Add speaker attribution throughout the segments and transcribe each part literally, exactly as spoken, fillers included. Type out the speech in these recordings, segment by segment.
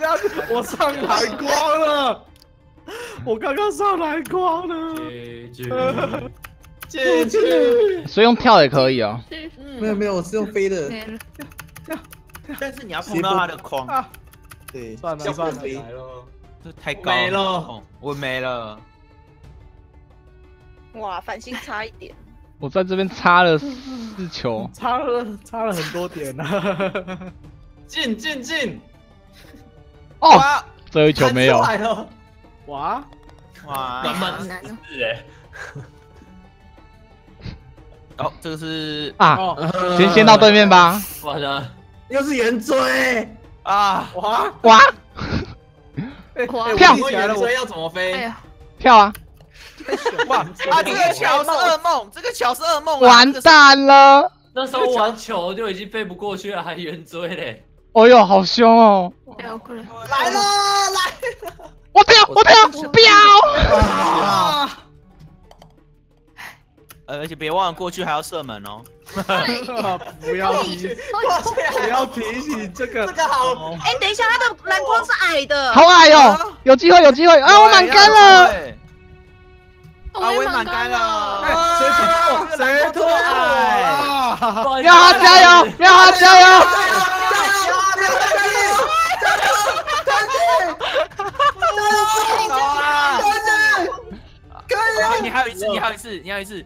Speaker 1: 下去，我上蓝光了，我刚刚上蓝光了，进去，
Speaker 2: 所以用跳也可以哦。
Speaker 3: 没有没有，我是用飞的。
Speaker 1: 跳，
Speaker 4: 但是你要碰到他的框。
Speaker 3: 对，
Speaker 1: 算了算了，
Speaker 4: 这太高
Speaker 1: 没了，
Speaker 4: 我没了。
Speaker 5: 哇，繁星差一点。
Speaker 2: 我在这边插了四球，
Speaker 1: 差了差了很多点呢。进进进！
Speaker 2: 哦，最后一球没有。
Speaker 1: 哇
Speaker 4: 哇，
Speaker 5: 好难哦。
Speaker 6: 是哎。
Speaker 4: 哦，这个是
Speaker 2: 啊，先先到对面吧。
Speaker 6: 我的，
Speaker 3: 又是圆锥
Speaker 4: 啊！
Speaker 1: 哇
Speaker 2: 哇！跳
Speaker 1: 起来了，我要怎么飞？
Speaker 2: 跳啊！
Speaker 4: 哇！啊，这个桥是噩梦，这个桥是噩梦。
Speaker 2: 完蛋了！
Speaker 6: 那时候玩球就已经飞不过去了，还圆锥嘞。
Speaker 2: 哦呦，好凶哦！
Speaker 5: 来了
Speaker 1: 来了来了！
Speaker 2: 我跳我跳飙！
Speaker 4: 啊！呃，而且别忘了过去还要射门哦。
Speaker 1: 不要提，不要提醒这个。这个好。
Speaker 5: 哎，等一下，他的篮筐是矮的。
Speaker 2: 好矮哦！有机会有机会啊！我满杆了。
Speaker 4: 啊，我也满杆了。
Speaker 1: 谁拖？谁拖？哎！
Speaker 2: 要他加油！要他加油！
Speaker 4: 你还有一次，你还有一次，你还有一次。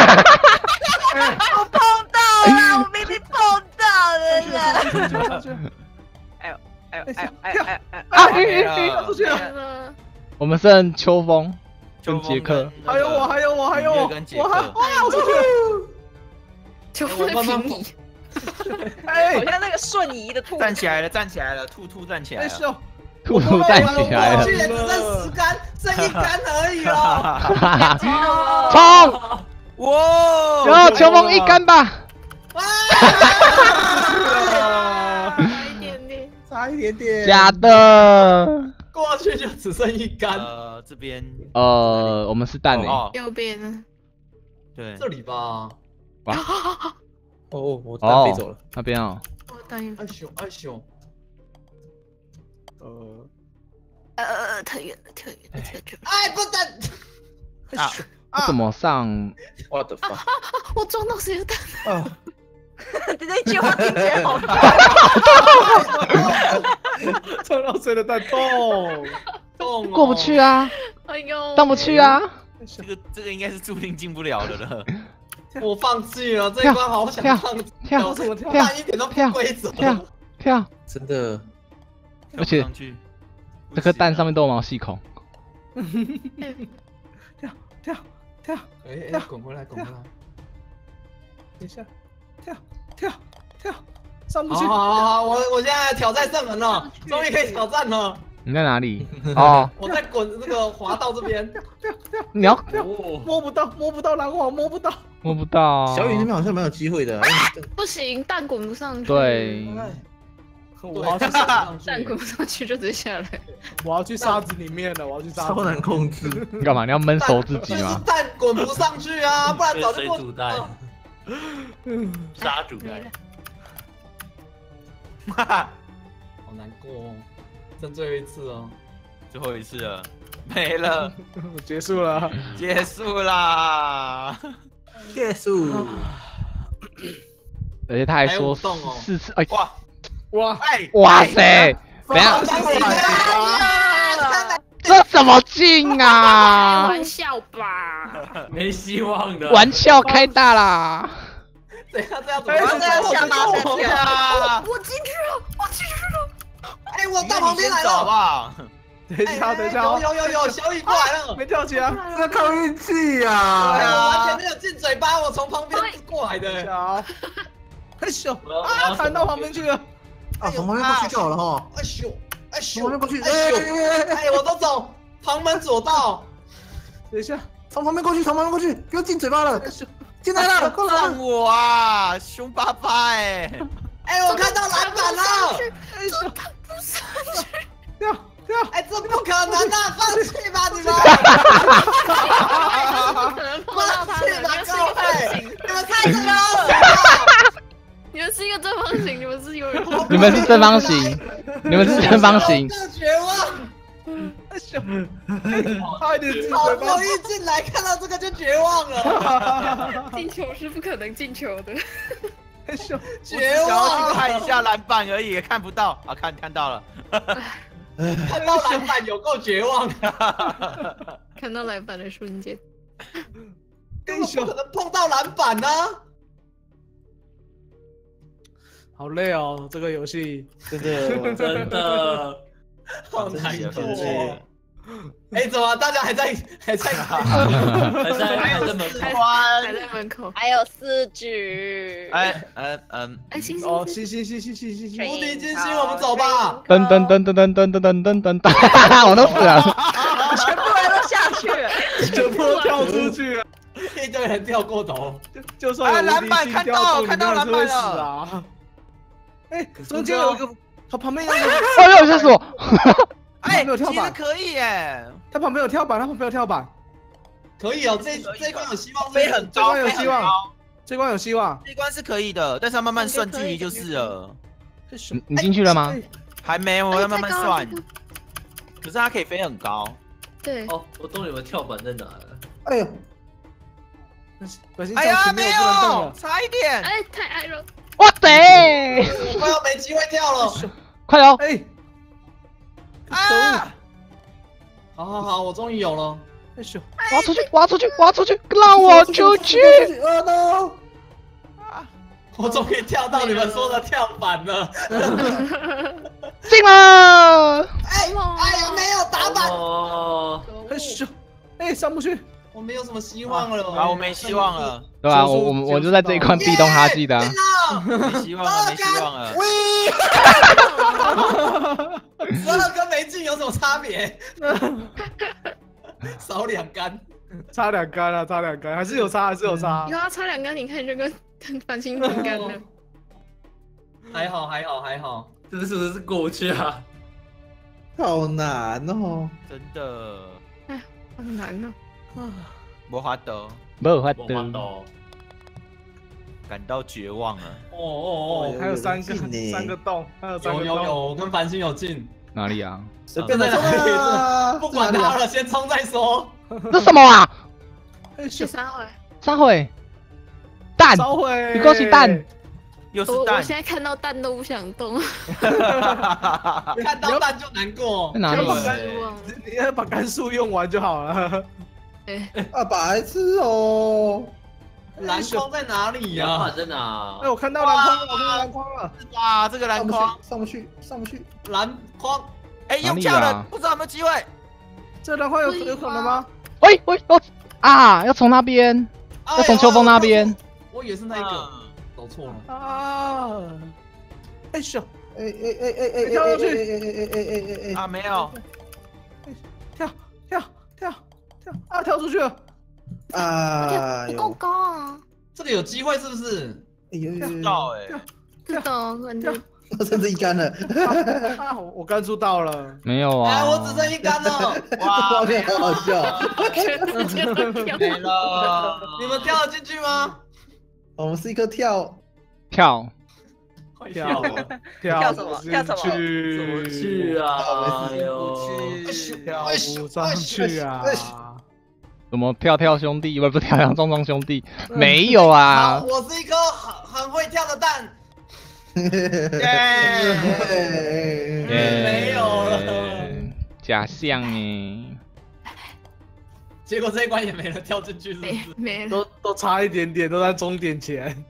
Speaker 5: 我碰到了，我明明碰到了呢。哎呦哎呦哎呦哎呦哎呦！
Speaker 2: 啊！
Speaker 1: 出去了。
Speaker 2: 我们剩秋风跟杰克，
Speaker 1: 还有我，还有我，还有我，我还哇！我出去。
Speaker 5: 秋风平移。
Speaker 1: 哎，
Speaker 5: 好像那个瞬移的兔。
Speaker 4: 站起来了，站起来了，兔兔站起来了。
Speaker 2: 兔兔站起来了。
Speaker 1: 去年只剩十杆，剩一杆而已哦。
Speaker 2: 冲！
Speaker 4: 哇！
Speaker 2: 然后秋风一杆吧。
Speaker 5: 差一点点，
Speaker 1: 差一点点。
Speaker 2: 假的。
Speaker 1: 过去就只剩一杆。
Speaker 4: 呃，这边。
Speaker 2: 呃，我们是蛋诶。
Speaker 5: 右边呢？
Speaker 4: 对，
Speaker 1: 这里吧。
Speaker 2: 哇！
Speaker 3: 哦，我蛋飞走了。
Speaker 2: 那边哦。
Speaker 5: 我蛋也。
Speaker 1: 爱熊，爱熊。呃。
Speaker 5: 呃呃，太远了，太远了，太远了。
Speaker 1: 哎，不等。
Speaker 4: 啊！
Speaker 2: 怎么上？
Speaker 3: 我的妈！
Speaker 5: 我撞到谁的蛋？
Speaker 3: 啊！
Speaker 5: 那句话听起来好痛。
Speaker 1: 撞到谁的蛋？痛痛！
Speaker 2: 过不去啊！
Speaker 5: 哎呦，
Speaker 2: 上不去啊！
Speaker 4: 这个这个应该是注定进不了的了。
Speaker 1: 我放弃了，这一关好想放弃。
Speaker 2: 跳
Speaker 1: 怎么跳？
Speaker 2: 跳
Speaker 1: 一点都不规则。
Speaker 2: 跳跳！
Speaker 3: 真的。
Speaker 2: 而且这颗蛋上面都有毛细孔。
Speaker 1: 跳跳跳！哎哎，滚回来，滚回来！等一下，跳跳跳！上不去！好好好，我我现在挑战射门了，终于可以挑战了。
Speaker 2: 你在哪里？哦，
Speaker 1: 我在滚那个滑道这边。跳跳跳！
Speaker 2: 你要
Speaker 1: 摸不到，摸不到篮网，摸不到，
Speaker 2: 摸不到。
Speaker 3: 小雨那边好像蛮有机会的。
Speaker 5: 不行，蛋滚不上去。
Speaker 2: 对。
Speaker 1: 我要去沙子上去，
Speaker 5: 蛋滚不上去就直接下来。
Speaker 1: 我要去沙子里面了，我要去沙子。
Speaker 3: 超难控制。
Speaker 2: 你干嘛？你要闷熟自己吗？
Speaker 1: 蛋滚不上去啊，不然早就过。
Speaker 6: 水煮蛋，杀煮蛋。
Speaker 1: 哈哈，好难过哦，剩最后一次哦，
Speaker 4: 最后一次了，没了，
Speaker 1: 结束了，
Speaker 4: 结束啦，
Speaker 3: 结束。
Speaker 2: 而且他还说四次，哎
Speaker 4: 哇！
Speaker 1: 哇
Speaker 2: 哇塞！等下，这怎么进啊？
Speaker 5: 开玩笑吧，
Speaker 6: 没希望的。
Speaker 2: 玩笑开大啦！
Speaker 1: 等下这样怎
Speaker 5: 么？这样下巴下
Speaker 4: 跳！
Speaker 5: 我进去了，我进去了！
Speaker 1: 哎，我到旁边来了，
Speaker 4: 好不好？
Speaker 1: 等一下，等一下，有有有有，小雨过来了，没跳起来，
Speaker 3: 这靠运气呀！
Speaker 1: 对啊，完全没有进嘴巴，我从旁边过来的。好，哎咻，啊，弹到旁边去了。
Speaker 3: 啊，从旁边过去就好了哈。
Speaker 1: 哎咻，哎咻，
Speaker 3: 从旁边过去，
Speaker 1: 哎咻，哎，我都走旁门左道。等一下，
Speaker 3: 从旁边过去，从旁边过去，不要进嘴巴了。进来了，过来！
Speaker 4: 上我啊，凶巴巴哎！
Speaker 1: 哎，我看到篮板了。哎咻，
Speaker 5: 不上去，
Speaker 1: 跳跳！哎，这不可能的，放弃吧你们！放弃吧各位，你们太高了。
Speaker 5: 你们是一个正方形，你们是有人。
Speaker 2: 你们是正方形， 你们是正方形。
Speaker 1: 绝望。
Speaker 3: 差一点进
Speaker 1: 好
Speaker 3: 嘴巴
Speaker 1: 不。容易进来，看到这个就绝望了。
Speaker 5: 进球是不可能进球的。
Speaker 1: 绝
Speaker 4: 想要去
Speaker 1: 望。
Speaker 4: 看一下篮板而已，也看不到啊！看看到了，
Speaker 1: 看到篮板有够绝望的。
Speaker 5: 看到篮板的瞬间，
Speaker 1: 根本不可能碰到篮板呢。
Speaker 3: 好累哦，这个游戏
Speaker 7: 真的
Speaker 6: 真的，
Speaker 1: 好难
Speaker 4: 真
Speaker 1: 过
Speaker 4: 是
Speaker 1: 哦。哎，怎么大家还在还在？
Speaker 6: 还在还在门口，
Speaker 5: 还在门口。
Speaker 8: 还有四局。
Speaker 4: 哎嗯嗯，
Speaker 5: 哎，行
Speaker 3: 哦，
Speaker 5: 行
Speaker 3: 行行行行行行行，
Speaker 1: 无敌金星，我们走吧。
Speaker 2: 噔噔噔噔噔噔噔噔噔噔，我都死了。
Speaker 8: 全部人都下去了。
Speaker 3: 全部都跳出去了。
Speaker 1: 一堆人跳过头。
Speaker 3: 就算有
Speaker 4: 哎篮板
Speaker 3: 无敌心
Speaker 4: 看到
Speaker 3: 跳动
Speaker 4: 看到
Speaker 3: 你们还是会
Speaker 4: 篮板了
Speaker 3: 死啊！哎，中间有一个，它旁边有一个，
Speaker 2: 哎呦，吓死我！
Speaker 4: 哎，
Speaker 3: 没有跳板
Speaker 4: 其实可以耶，
Speaker 3: 它旁边有跳板，它旁边有跳板，
Speaker 1: 可以哦，这这一关有希望，
Speaker 4: 飞很高，
Speaker 3: 这关有
Speaker 4: 飞很
Speaker 3: 希望
Speaker 4: 高，
Speaker 3: 这关有希望。
Speaker 4: 这关是可以的，但是要慢慢算距离就是了。
Speaker 2: 你你进去了吗？
Speaker 4: 还没，我
Speaker 5: 哎
Speaker 4: 要慢慢算
Speaker 5: 太高了。
Speaker 4: 可是它可以飞很高，
Speaker 5: 对，
Speaker 6: 哦，我懂你们跳板在哪了。
Speaker 7: 哎呦，
Speaker 3: 小心
Speaker 4: 哎呀，
Speaker 3: 前
Speaker 4: 没
Speaker 3: 面有不能动
Speaker 4: 有，
Speaker 3: 了。
Speaker 4: 差一点。
Speaker 5: 哎，太矮了。
Speaker 2: 我得，
Speaker 1: 我快要没机会跳了。
Speaker 2: 快哦！
Speaker 3: 哎，
Speaker 4: 啊！
Speaker 1: 好好好，我终于有了。
Speaker 3: 哎咻，
Speaker 2: 我要出去，我要出去，我要出去，让我出去！
Speaker 7: 啊 no！
Speaker 1: 我终于跳到你们说的跳板了。
Speaker 2: 进了！
Speaker 1: 哎哎呀，没有打板，
Speaker 6: 哦，
Speaker 3: 哎咻，哎上不去。
Speaker 1: 我没有什么希望了。
Speaker 4: 啊，我没希望了，
Speaker 2: 对吧？我我们我就在这一关壁咚哈气的啊。
Speaker 4: 没希望了，没希望了。
Speaker 1: 十二跟没进有什么差别？少两杆。
Speaker 3: 差两杆啊，差两杆，还是有差，还是有差
Speaker 5: 以。后要差两杆，你看就跟繁星平杆了。
Speaker 1: 还好还好还好。
Speaker 6: 这是不是过不去啊？
Speaker 7: 好难哦。
Speaker 4: 真的，
Speaker 5: 好难哦。
Speaker 4: 没法得，
Speaker 2: 没有法
Speaker 6: 我看
Speaker 2: 的，
Speaker 6: 到，
Speaker 4: 感到绝望了。
Speaker 1: 哦哦
Speaker 3: 还有三个
Speaker 7: 有进呢
Speaker 3: 三个洞，还有
Speaker 1: 哦，
Speaker 3: 三个洞。
Speaker 1: 有有有，我跟繁星有进。
Speaker 2: 哪里啊？
Speaker 7: 随便来冲啊！
Speaker 1: 不管他了，先冲再说。
Speaker 2: 这什么啊？
Speaker 3: 哎咻，
Speaker 5: 第三回，
Speaker 2: 三回蛋，
Speaker 3: 烧毁。
Speaker 2: 你恭喜蛋！
Speaker 5: 我我
Speaker 4: 又是蛋，
Speaker 5: 现在看到蛋都不想动。
Speaker 1: 看到蛋就难过
Speaker 2: 在。哪里？
Speaker 5: 失望了。
Speaker 3: 你要把杆数用完就好了。
Speaker 5: 哎，
Speaker 7: 啊，白痴哦！
Speaker 1: 篮筐在哪里呀
Speaker 6: 篮板？在哪
Speaker 3: 哎，？我看到篮筐了，我看到篮筐了。
Speaker 4: 哇，这个篮筐，
Speaker 7: 上不去，上不去，
Speaker 1: 篮筐。
Speaker 4: 哎，
Speaker 2: 哪里
Speaker 4: 用跳了
Speaker 2: 啊，
Speaker 4: 不知道有没有机会。
Speaker 3: 这篮筐有有可能吗？
Speaker 2: 喂喂哦啊！要从那边，要从秋风那边。
Speaker 1: 我以为是那个，走错了。
Speaker 3: 啊！哎咻，
Speaker 7: 哎哎哎哎哎哎
Speaker 3: 跳上去
Speaker 7: 哎哎哎哎哎哎！
Speaker 4: 啊，没有，
Speaker 3: 跳跳跳跳啊！跳出去了。
Speaker 7: 哎呦，
Speaker 5: 不够高啊！
Speaker 1: 这个有机会是不是？
Speaker 7: 哎呦，
Speaker 4: 不知道哎。
Speaker 5: 知道，反正
Speaker 7: 我剩这一杆了，
Speaker 3: 啊！我我杆数到了。
Speaker 2: 没有啊。
Speaker 1: 哎，我只剩一杆了。
Speaker 7: 画面好好笑。
Speaker 5: 全世界都跳。
Speaker 4: 没了。
Speaker 1: 你们跳得进去吗？
Speaker 7: 我们是一颗跳，
Speaker 2: 跳，
Speaker 1: 快
Speaker 3: 跳
Speaker 1: 了！
Speaker 3: 跳
Speaker 8: 什么跳什么
Speaker 6: 怎么
Speaker 3: 去
Speaker 6: 去啊？哎
Speaker 7: 跳
Speaker 6: 呦，
Speaker 3: 跳不上去啊！
Speaker 2: 什么跳跳兄弟？不不，跳跳壮壮兄弟，没有啊
Speaker 1: 好，。我是一颗很很会跳的蛋。没有了，
Speaker 2: 假象哎。
Speaker 1: 结果这一关也没人跳进去，是不
Speaker 5: 没
Speaker 1: 是？
Speaker 5: 没了。
Speaker 3: 都都差一点点，都在终点前。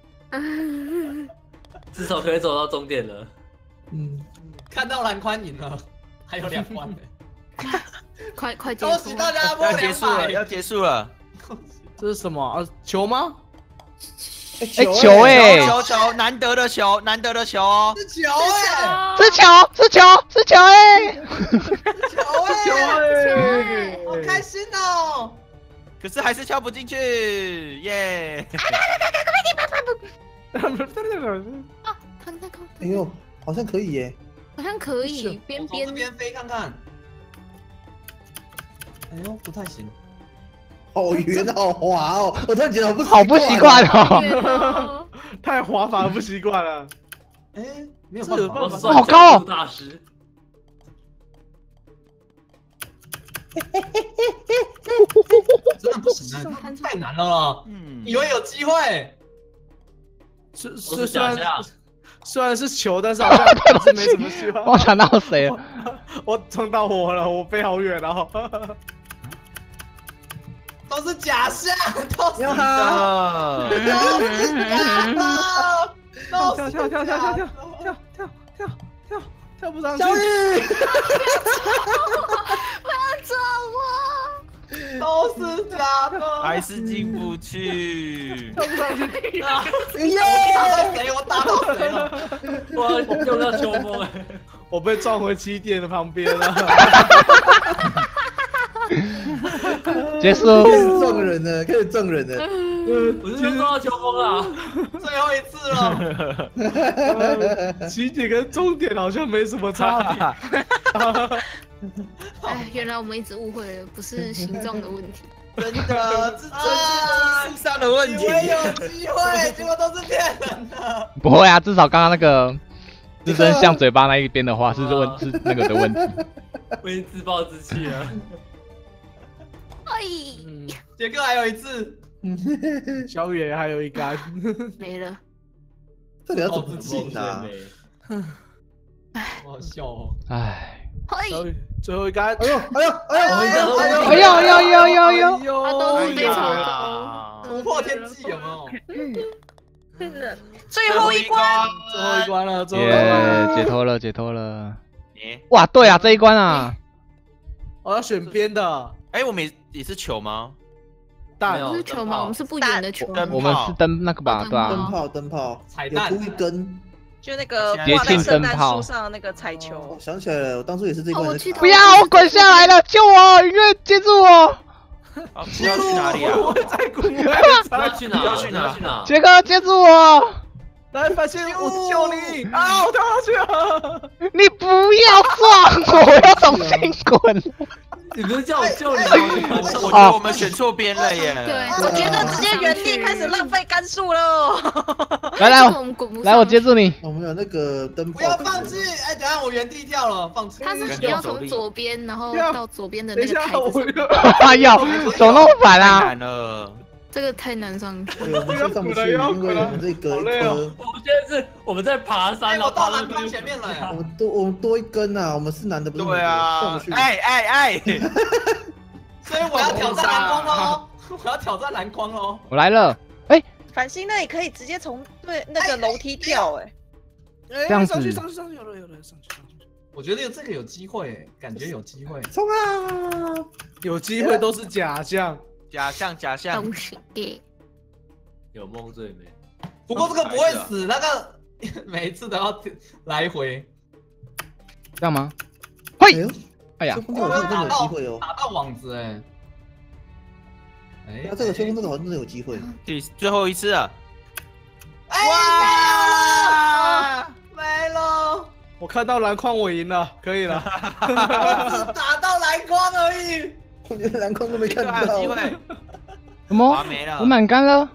Speaker 6: 至少可以走到终点了。
Speaker 7: 嗯，
Speaker 1: 看到篮筐赢了，还有两关呢。
Speaker 5: 快快结束
Speaker 1: 恭喜大家破
Speaker 4: 要结
Speaker 1: 两
Speaker 4: 束了，
Speaker 1: 百！
Speaker 4: 要结束了。
Speaker 3: 这是什么啊？球吗？
Speaker 2: 哎球哎，
Speaker 4: 球球，难得的球，难得的球哦。
Speaker 1: 是球哎，
Speaker 2: 是球是球是球哎。
Speaker 1: 球
Speaker 3: 球
Speaker 1: 哎，
Speaker 3: 哎！
Speaker 1: 好开心哦！
Speaker 4: 可是还是跳不进去，耶！
Speaker 5: 啊，他那个
Speaker 7: 哎呦，好像可以耶！
Speaker 5: 好像可以，边
Speaker 1: 我从这
Speaker 5: 边
Speaker 1: 边飞看看。哎呦，不太行。
Speaker 7: 好圆，好滑哦！我突然觉得好不
Speaker 2: 好不习惯哦。
Speaker 5: 远哦。
Speaker 3: 太滑反而不习惯了。
Speaker 1: 哎，没有
Speaker 3: 这有
Speaker 1: 办法
Speaker 3: 办法
Speaker 6: 算
Speaker 2: 好高哦
Speaker 6: 角度大师，
Speaker 1: 真的不行啊，太难了啦。嗯，以为有机会。
Speaker 3: 虽虽虽然虽然是球，但是好像还是没什么希望。
Speaker 2: 我抢到谁了？
Speaker 3: 我撞到我了，我飞好远哦。
Speaker 1: 都是假象，都是
Speaker 4: 的。
Speaker 3: 跳跳跳跳跳跳跳跳跳跳跳跳不上去。
Speaker 7: 小雨，
Speaker 5: 不要走
Speaker 1: 啊！都是假的，
Speaker 4: 还是进不去。
Speaker 3: 跳不上去。
Speaker 1: 耶！打到谁？我打到谁了？
Speaker 6: 我用到秋风哎！
Speaker 3: 我被撞回起点的旁边了。
Speaker 2: 结束。
Speaker 7: 开始撞人了，开始撞人了。
Speaker 6: 我是撞到秋风啊！
Speaker 1: 最后一次
Speaker 3: 了。起点跟终点好像没什么差别。
Speaker 5: 哎，原来我们一直误会了，不是形状的问题。
Speaker 1: 真的，这这
Speaker 4: 是上的问题。
Speaker 1: 以为有机会，结果都是骗人的。
Speaker 2: 不会啊，至少刚刚那个自身向嘴巴那一边的话是问是那个的问题。
Speaker 6: 我已经自暴自弃了。
Speaker 5: 哎，
Speaker 1: 杰哥还有一次，
Speaker 3: 小雨还有一杆
Speaker 5: 没了。
Speaker 7: 这里要怎么进啊？
Speaker 5: 哎，
Speaker 1: 好笑哦。
Speaker 2: 哎。
Speaker 3: 小雨最后一杆，
Speaker 7: 哎呦哎呦哎呦
Speaker 2: 哎呦哎呦哎呦哎呦！
Speaker 5: 他都是非常
Speaker 1: 突破天际有没有？
Speaker 5: 真的，最后一关，
Speaker 3: 最后一关了，最后
Speaker 2: 一关，解脱了，解脱了。哇，对啊，这一关啊，
Speaker 3: 我要选边的。
Speaker 4: 哎，我们也是球吗？
Speaker 3: 蛋
Speaker 5: 不是球吗？我们是不圆的球。
Speaker 2: 我们是灯那个吧，对吧？
Speaker 7: 灯泡，灯泡，
Speaker 1: 彩蛋，
Speaker 7: 有出一根。
Speaker 8: 就那个挂在圣诞树上的那个彩球。
Speaker 7: 我想起来了，我当初也是这一关。
Speaker 2: 不要，我滚下来了，救我！音乐接住我！
Speaker 4: 你要去哪里啊？
Speaker 3: 我在滚，
Speaker 6: 要去哪？
Speaker 4: 要去哪？去哪？
Speaker 2: 杰哥接住我！
Speaker 3: 来，发现我救你！啊，我跳下去了！
Speaker 2: 你不要撞我，我要重新滚。
Speaker 6: 你不是叫我救你吗？
Speaker 4: 我觉得我们选错边了耶。
Speaker 5: 对，
Speaker 8: 我觉得直接原地开始浪费杆数了。
Speaker 2: 来来，来我接住你。
Speaker 7: 我们有那个灯泡。
Speaker 1: 不要放弃！哎，等下我原地跳了，放弃。
Speaker 5: 他是你要从左边，然后到左边的那个台子。
Speaker 2: 哎呦，怎么那么烦啊？
Speaker 4: 太难了。
Speaker 5: 这个太难上去。
Speaker 7: 对，我们上不去，因为我们这个一颗。
Speaker 6: 我们现在是我们在爬山，然后
Speaker 1: 到蓝光前面了。
Speaker 7: 我们多我们多一根呐，我们是男的不是女的。
Speaker 4: 对啊。哎哎哎！
Speaker 1: 所以我要挑战蓝光喽！我要挑战蓝光喽！
Speaker 2: 我来了。哎，
Speaker 8: 繁星那里可以直接从对那个楼梯跳哎。
Speaker 2: 这样子。
Speaker 3: 上去上去上去，有了有了，上去上去。
Speaker 1: 我觉得这个有机会，感觉有机会。
Speaker 7: 冲啊！
Speaker 3: 有机会都是假象。
Speaker 4: 假象假象，
Speaker 5: 东西
Speaker 6: 有梦最美。
Speaker 1: 不过这个不会死，那个每一次都要来回，
Speaker 2: 这样吗？嘿，哎呀，
Speaker 7: 这个真的有机会哦，
Speaker 1: 打到网子哎，
Speaker 7: 哎，那这个吹风这个好像真的有机会。
Speaker 4: 第最后一次了，
Speaker 1: 哇，没了！
Speaker 3: 我看到篮筐，我赢了，可以了。
Speaker 1: 只打到篮筐而已。
Speaker 7: 我连篮筐都没看到。
Speaker 4: 机会，
Speaker 2: 什么？
Speaker 4: 没了，
Speaker 2: 我满杆了。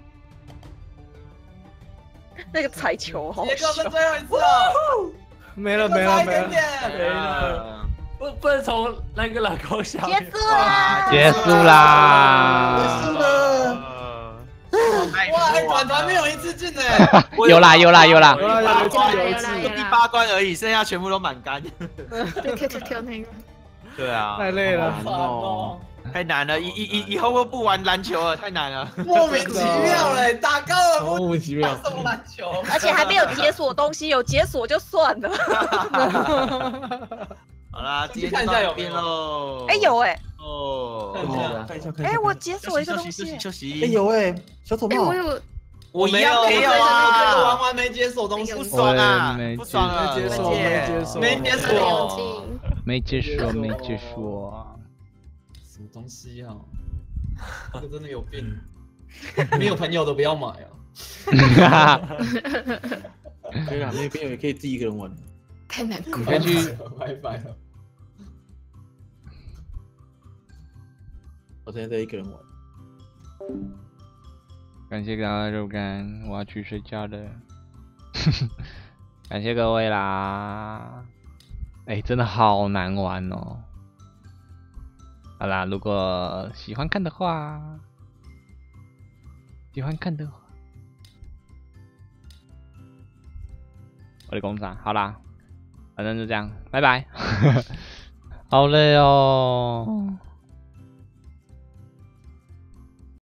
Speaker 8: 那个彩球好
Speaker 1: 杰哥是最后一次了，
Speaker 3: 没了没了没了
Speaker 4: 没了，
Speaker 6: 不不能从那个篮筐下。
Speaker 5: 结束啦！
Speaker 2: 结束啦！
Speaker 7: 结束了。
Speaker 1: 哇，管团没有一次进哎。
Speaker 2: 有啦有啦有啦。
Speaker 3: 有啦有一次有一次，
Speaker 4: 第八关而已，剩下全部都满杆。
Speaker 5: 对，跳跳跳那个。
Speaker 4: 对啊，
Speaker 3: 太累了，
Speaker 1: 哦，
Speaker 4: 太难了，以以以以后都不玩篮球了，太难了，
Speaker 1: 莫名其妙嘞，打高尔夫，
Speaker 3: 莫名其妙，
Speaker 1: 什么篮球？
Speaker 8: 而且还没有解锁东西，有解锁就算了。
Speaker 4: 好啦，今天看一下有边喽。
Speaker 8: 哎有哎，
Speaker 4: 哦，
Speaker 7: 看一下看一下。
Speaker 8: 哎，我解锁一个东西，
Speaker 4: 休息。
Speaker 7: 哎有哎，小丑帽。
Speaker 5: 我有，
Speaker 4: 我
Speaker 1: 没有，
Speaker 4: 没有啊，
Speaker 1: 玩完没解锁东西，
Speaker 4: 不爽啊，不爽
Speaker 3: 啊，没解锁，没解锁，
Speaker 1: 没解锁。
Speaker 2: 没解锁，没解锁，
Speaker 1: 什么东西啊？这个真的有病，没有朋友的不要买
Speaker 7: 啊！可以啦，没有朋友也可以自己一个人玩。
Speaker 5: 太难过
Speaker 2: 了。你可以去
Speaker 1: 拜拜了。
Speaker 7: 我现在在一个人玩。
Speaker 2: 感谢大家的肉干，我要去睡觉了。感谢各位啦。哎、欸，真的好难玩哦！ 好啦，如果喜欢看的话，喜欢看的话，我的工厂，好啦，反正就这样，拜拜。好累哦。